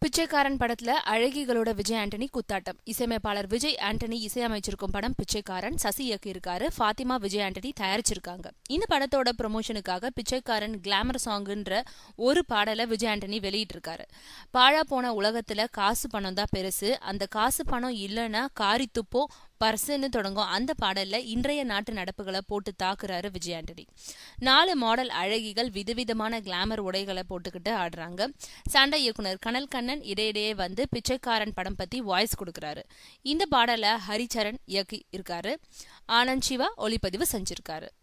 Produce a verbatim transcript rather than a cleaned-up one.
பிச்சைக்காரன் படத்துல அழகிகளோட விஜய் ஆண்டனி குத்தாட்டம். இசையமைப்பாளர் விஜய் ஆண்டனி இசையமைச்சிருக்கும் படம் பிச்சைக்காரன். சசி இயக்கியிருக்காரு. ஃபாத்திமா விஜய் ஆண்டனி தயாரிச்சிருக்காங்க. இந்த படத்தோட ப்ரமோஷனுக்காக பிச்சைக்காரன் கிளாமர் சாங்குன்ற ஒரு பாடலை விஜய் ஆண்டனி வெளியிட்டிருக்காரு. பாழா போன உலகத்துல காசு பணம் தான் பெருசு, அந்த காசு பணம் இல்லைன்னா காரித்துப்போ பர்சுன்னு தொடங்கும் அந்த பாடல்ல இன்றைய நாட்டு நடப்புகளை போட்டு தாக்குறாரு விஜய் ஆண்டனி. நாலு மாடல் அழகிகள் விதவிதமான கிளாமர் உடைகளை போட்டுக்கிட்டு ஆடுறாங்க. சண்டை இயக்குனர் கனல் கண்ணன் இடையிடையே வந்து பிச்சைக்காரன் படம் பத்தி வாய்ஸ் கொடுக்கறாரு. இந்த பாடலை ஹரிச்சரன் இயக்கி இருக்காரு. ஆனந்த் சிவா ஒளிப்பதிவு செஞ்சிருக்காரு.